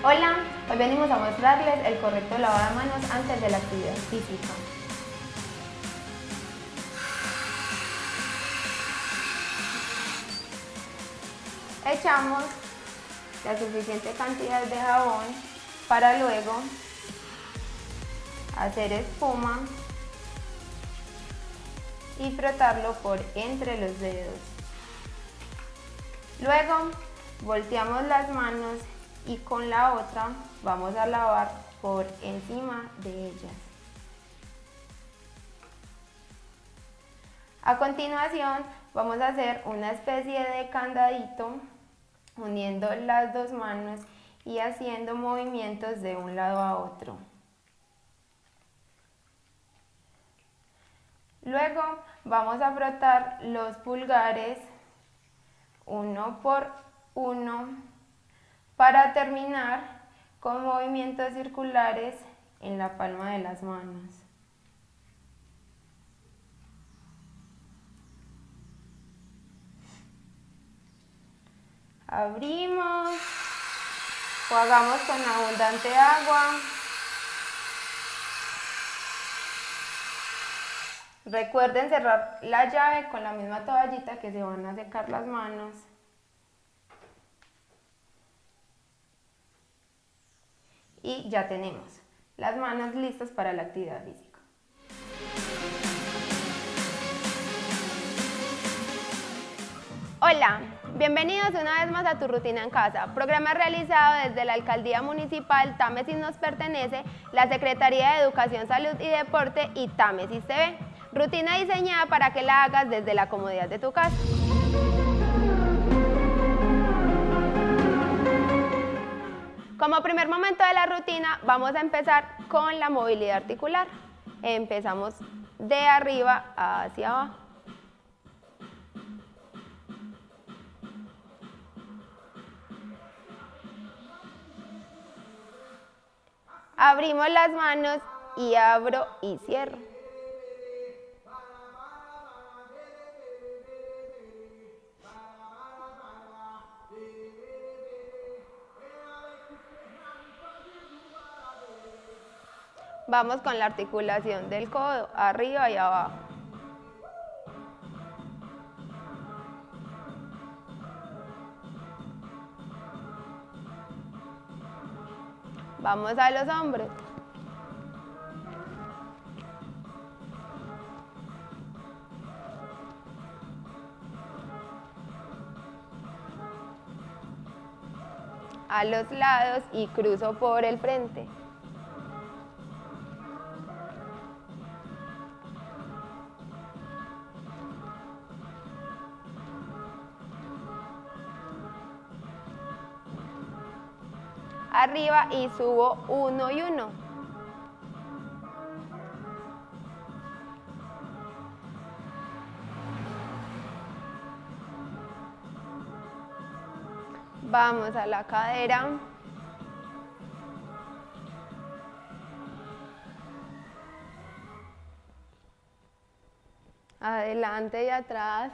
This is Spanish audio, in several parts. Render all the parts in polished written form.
Hola, hoy venimos a mostrarles el correcto lavado de manos antes de la actividad física. Echamos la suficiente cantidad de jabón para luego hacer espuma y frotarlo por entre los dedos. Luego volteamos las manos y con la otra vamos a lavar por encima de ellas. A continuación vamos a hacer una especie de candadito uniendo las dos manos y haciendo movimientos de un lado a otro. Luego vamos a frotar los pulgares uno por uno para terminar con movimientos circulares en la palma de las manos. Abrimos, enjuagamos con abundante agua. Recuerden cerrar la llave con la misma toallita que se van a secar las manos. Y ya tenemos las manos listas para la actividad física. Hola, bienvenidos una vez más a Tu Rutina en Casa, programa realizado desde la Alcaldía Municipal Támesis Nos Pertenece, la Secretaría de Educación, Salud y Deporte y Támesis TV. Rutina diseñada para que la hagas desde la comodidad de tu casa. Como primer momento de la rutina, vamos a empezar con la movilidad articular. Empezamos de arriba hacia abajo. Abrimos las manos y abro y cierro. Vamos con la articulación del codo, arriba y abajo. Vamos a los hombros. A los lados y cruzo por el frente. Arriba y subo uno y uno. Vamos a la cadera. Adelante y atrás.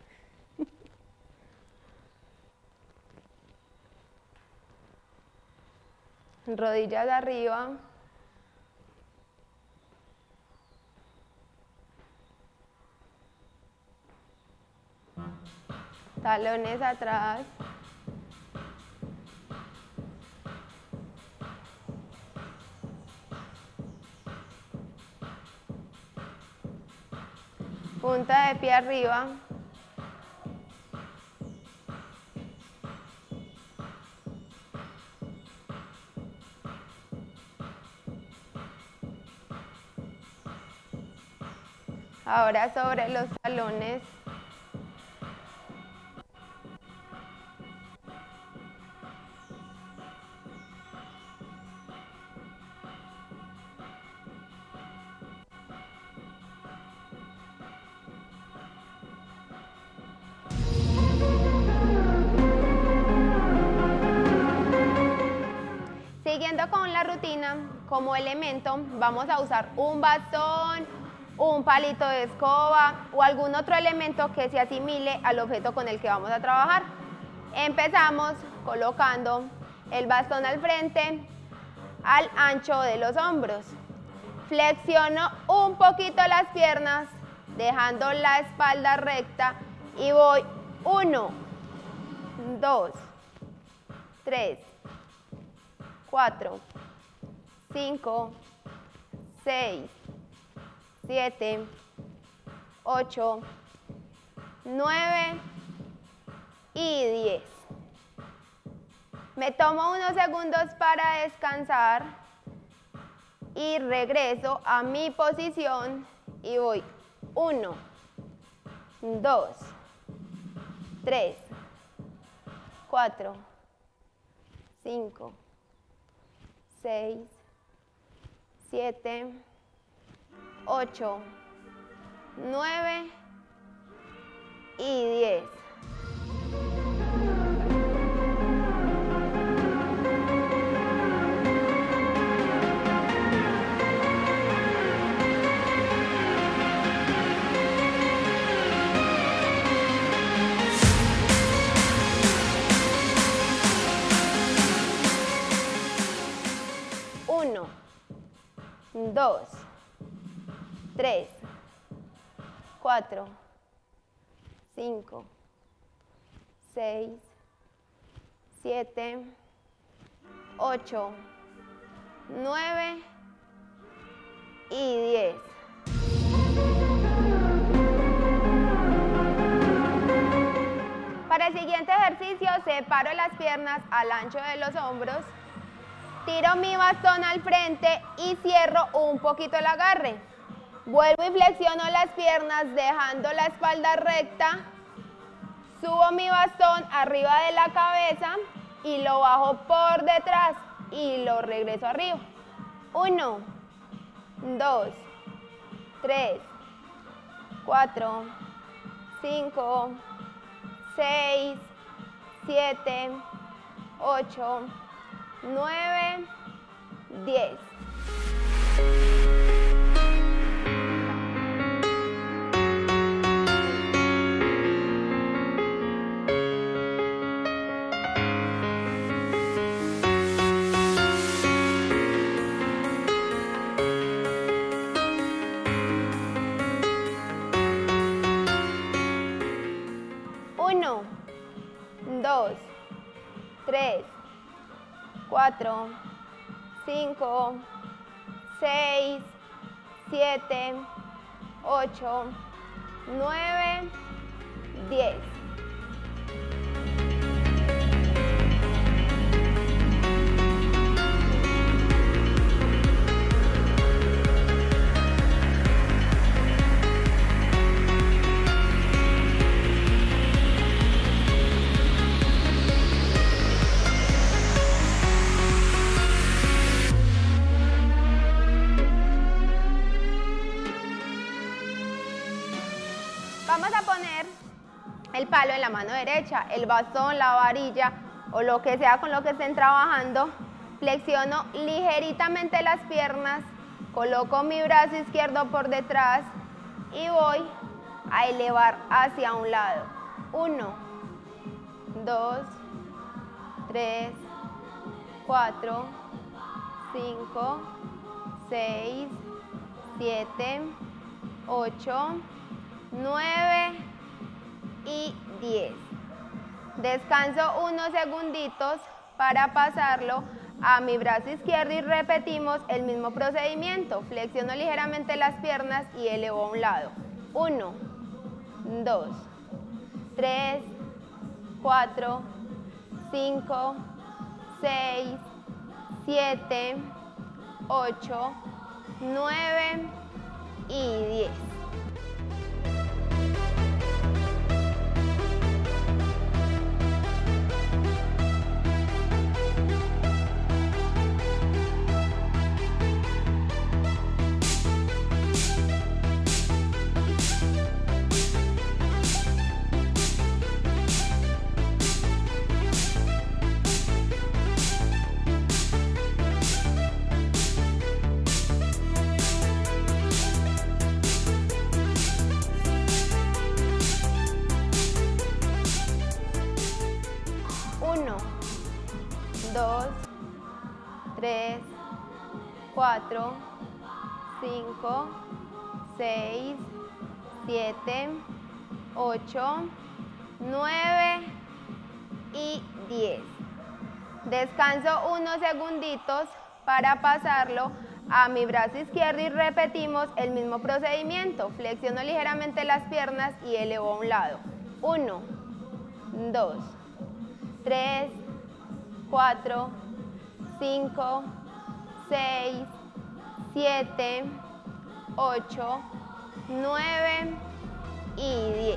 Rodillas arriba. Talones atrás. Punta de pie arriba. Ahora sobre los talones. Siguiendo con la rutina, como elemento vamos a usar un bastón, un palito de escoba o algún otro elemento que se asimile al objeto con el que vamos a trabajar. Empezamos colocando el bastón al frente, al ancho de los hombros. Flexiono un poquito las piernas, dejando la espalda recta y voy 1, 2, 3, 4, 5, 6, 7, 8, 9 y 10. Me tomo unos segundos para descansar y regreso a mi posición y voy 1, 2, 3, 4, 5, 6, 7, 8, 9 y 10. Uno, 2, 3, 4, 5, 6, 7, 8, 9 y 10. Para el siguiente ejercicio separo las piernas al ancho de los hombros, tiro mi bastón al frente y cierro un poquito el agarre. Vuelvo y flexiono las piernas dejando la espalda recta, subo mi bastón arriba de la cabeza y lo bajo por detrás y lo regreso arriba. 1, 2, 3, 4, 5, 6, 7, 8, 9, 10. Uno, 2, 3, 4, 5, 6, 7, 8, 9, 10. Vamos a poner el palo en la mano derecha, el bastón, la varilla o lo que sea con lo que estén trabajando. Flexiono ligeritamente las piernas, coloco mi brazo izquierdo por detrás y voy a elevar hacia un lado. 1, 2, 3, 4, 5, 6, 7, 8, 9 y 10. Descanso unos segunditos para pasarlo a mi brazo izquierdo y repetimos el mismo procedimiento. Flexiono ligeramente las piernas y elevo a un lado. 1, 2, 3, 4, 5, 6, 7, 8, 9 y 10. 4, 5, 6, 7, 8, 9 y 10. Descanso unos segunditos para pasarlo a mi brazo izquierdo y repetimos el mismo procedimiento. Flexiono ligeramente las piernas y elevo a un lado. 1, 2, 3, 4, 5, 6, 7, 8, 9 y 10.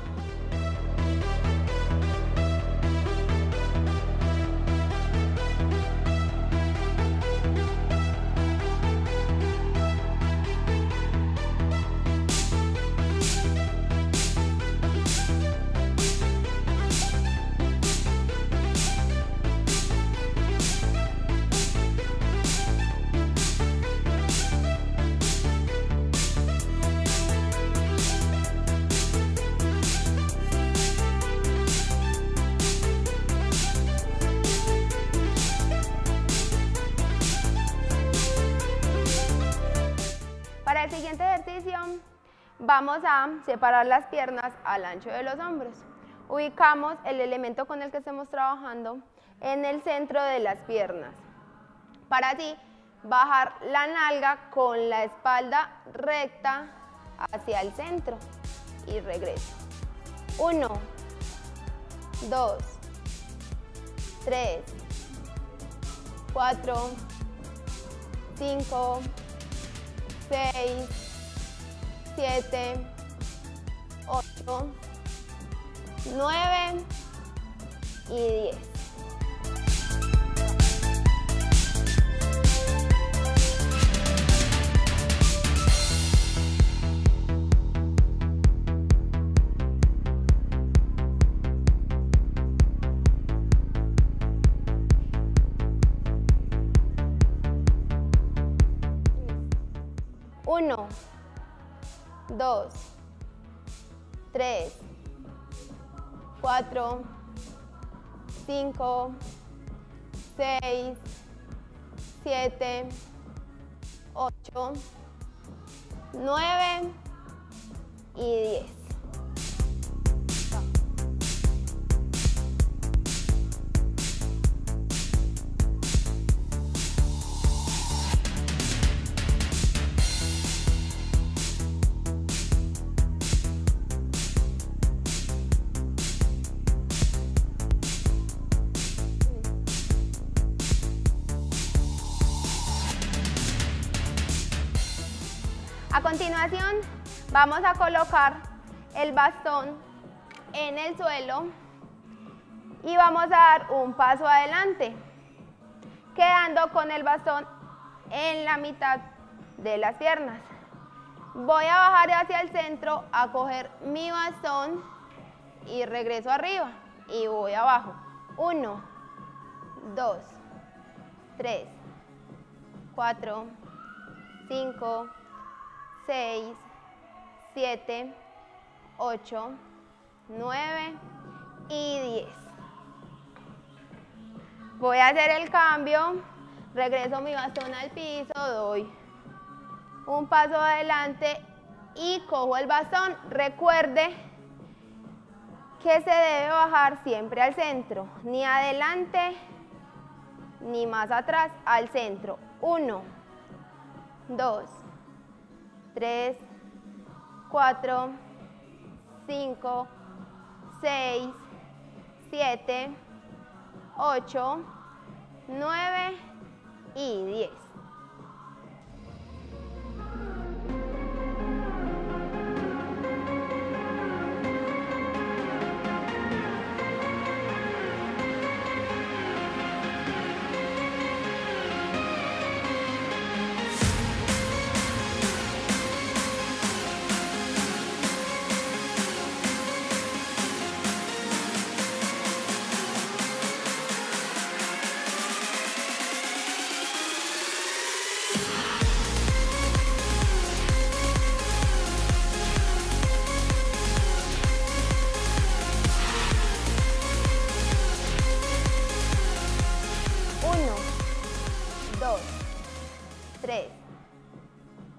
Para el siguiente ejercicio vamos a separar las piernas al ancho de los hombros. Ubicamos el elemento con el que estemos trabajando en el centro de las piernas. Para así bajar la nalga con la espalda recta hacia el centro y regreso. 1, 2, 3, 4, 5, 6, 7, 8, 9 y 10. Uno, 2, 3, 4, 5, 6, 7, 8, 9 y 10. A continuación, vamos a colocar el bastón en el suelo y vamos a dar un paso adelante, quedando con el bastón en la mitad de las piernas. Voy a bajar hacia el centro a coger mi bastón y regreso arriba y voy abajo. 1, 2, 3, 4, 5, 6, 7, 8, 9 y 10. Voy a hacer el cambio, regreso mi bastón al piso, doy un paso adelante y cojo el bastón. Recuerde que se debe bajar siempre al centro, ni adelante ni más atrás, al centro. 1, 2, 3, 4, 5, 6, 7, 8, 9 y 10.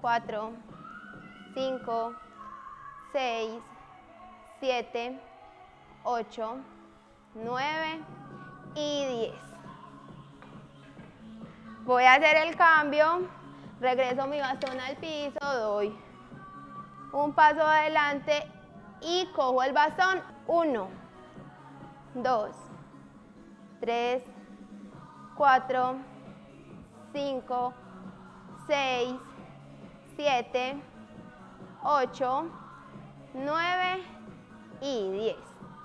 4, 5, 6, 7, 8, 9 y 10. Voy a hacer el cambio, regreso mi bastón al piso, doy un paso adelante y cojo el bastón. 1, 2, 3, 4, 5, 6, 7, 8, 9 y 10.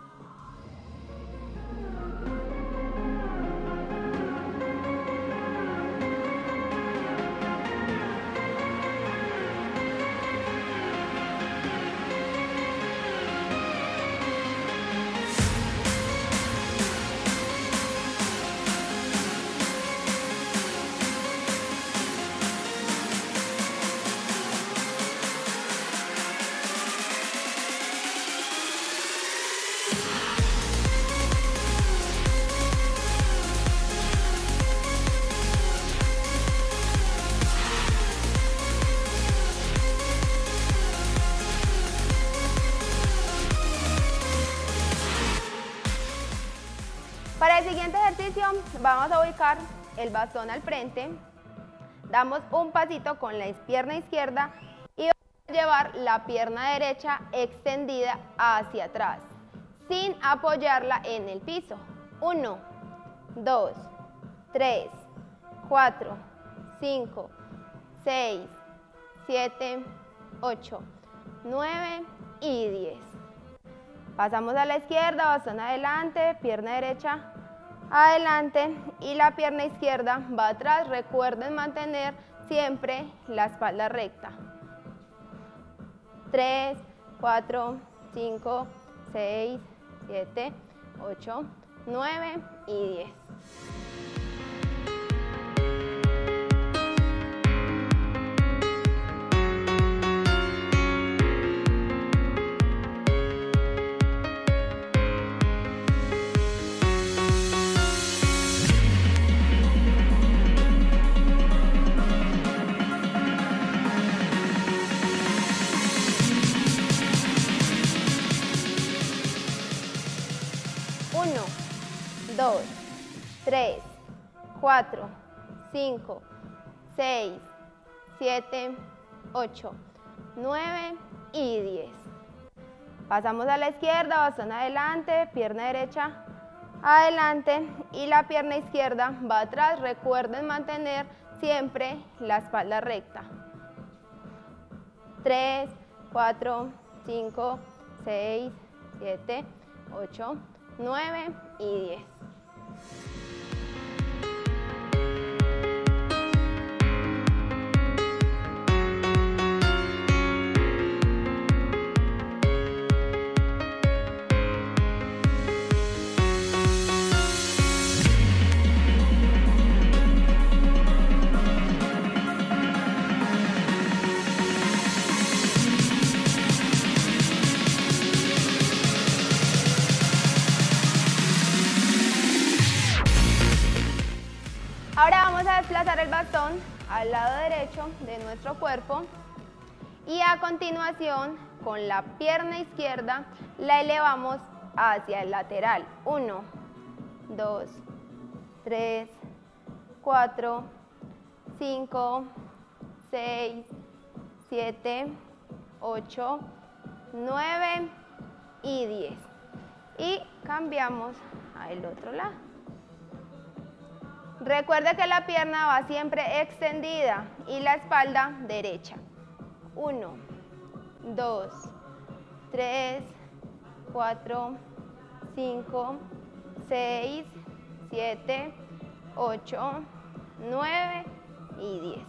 Para el siguiente ejercicio vamos a ubicar el bastón al frente, damos un pasito con la pierna izquierda y vamos a llevar la pierna derecha extendida hacia atrás, sin apoyarla en el piso. 1, 2, 3, 4, 5, 6, 7, 8, 9 y 10. Pasamos a la izquierda, bastón adelante, pierna derecha adelante y la pierna izquierda va atrás. Recuerden mantener siempre la espalda recta. 3, 4, 5, 6, 7, 8, 9 y 10. Uno, 2, 3, 4, 5, 6, 7, 8, 9 y 10. Pasamos a la izquierda, bastón adelante, pierna derecha adelante y la pierna izquierda va atrás. Recuerden mantener siempre la espalda recta. 3, 4, 5, 6, 7, 8, 9 y 10. Ahora vamos a desplazar el bastón al lado derecho de nuestro cuerpo y a continuación con la pierna izquierda la elevamos hacia el lateral. 1, 2, 3, 4, 5, 6, 7, 8, 9 y 10. Y cambiamos al otro lado. Recuerde que la pierna va siempre extendida y la espalda derecha. 1, 2, 3, 4, 5, 6, 7, 8, 9 y 10.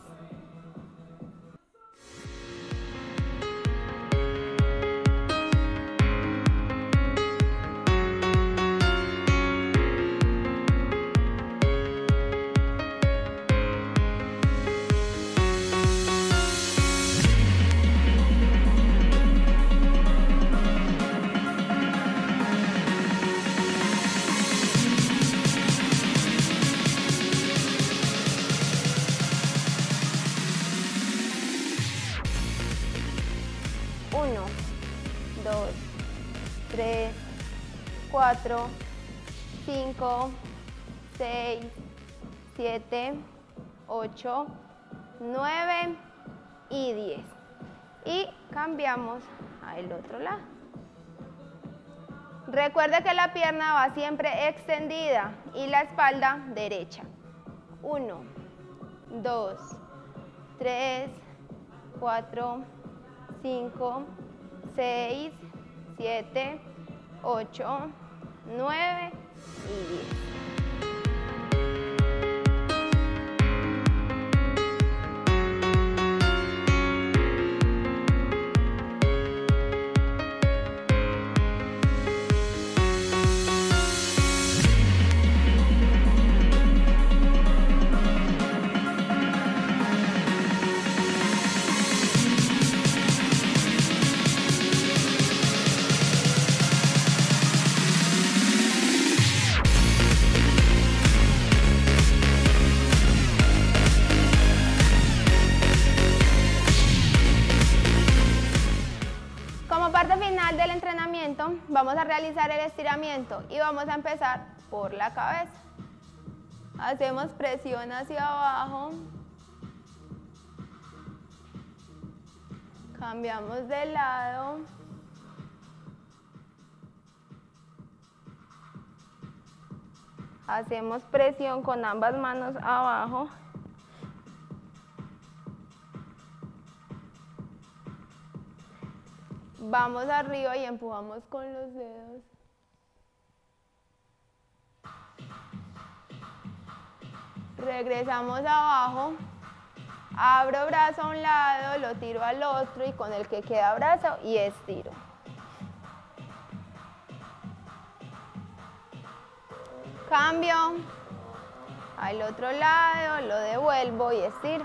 2, 3, 4, 5, 6, 7, 8, 9 y 10. Y cambiamos al otro lado. Recuerde que la pierna va siempre extendida y la espalda derecha. 1, 2, 3, 4, 5, 6, 7, 8, 9 y 10. Del entrenamiento vamos a realizar el estiramiento y vamos a empezar por la cabeza. Hacemos presión hacia abajo, cambiamos de lado, hacemos presión con ambas manos abajo. Vamos arriba y empujamos con los dedos. Regresamos abajo. Abro brazo a un lado, lo tiro al otro y con el que queda brazo y estiro. Cambio. Al otro lado, lo devuelvo y estiro.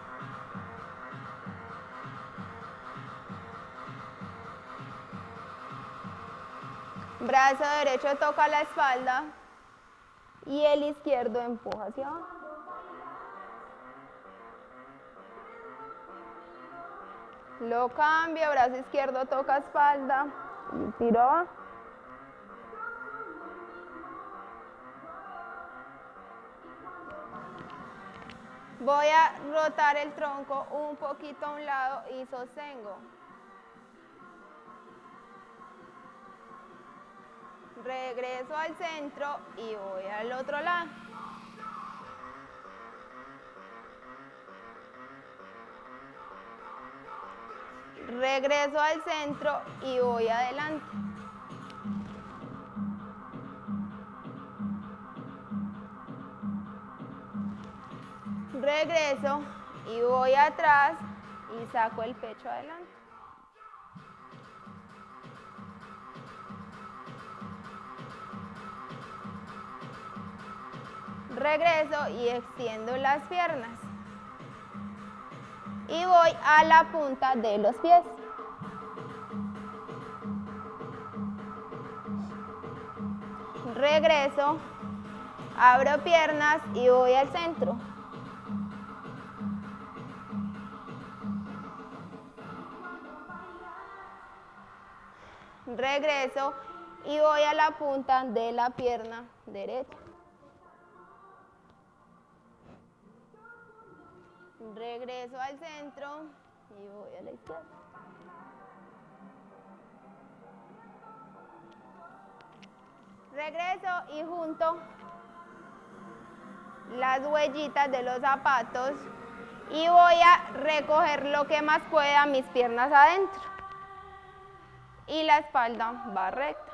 Brazo derecho toca la espalda y el izquierdo empuja hacia abajo. Lo cambio, brazo izquierdo toca espalda y tiro abajo. Voy a rotar el tronco un poquito a un lado y sostengo. Regreso al centro y voy al otro lado. Regreso al centro y voy adelante. Regreso y voy atrás y saco el pecho adelante. Regreso y extiendo las piernas. Y voy a la punta de los pies. Regreso, abro piernas y voy al centro. Regreso y voy a la punta de la pierna derecha. Regreso al centro y voy a la izquierda. Regreso y junto las huellitas de los zapatos y voy a recoger lo que más pueda mis piernas adentro. Y la espalda va recta.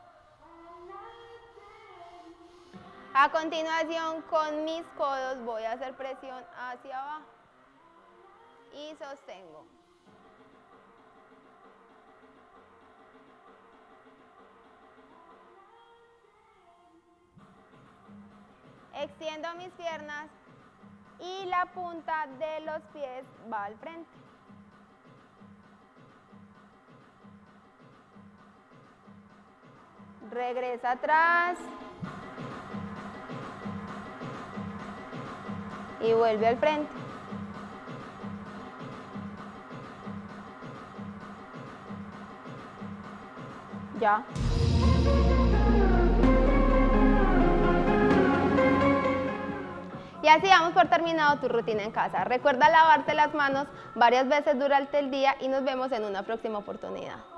A continuación, con mis codos voy a hacer presión hacia abajo y sostengo. Extiendo mis piernas y la punta de los pies va al frente. Regresa atrás y vuelve al frente. Ya. Y así damos por terminado tu rutina en casa. Recuerda lavarte las manos varias veces durante el día y nos vemos en una próxima oportunidad.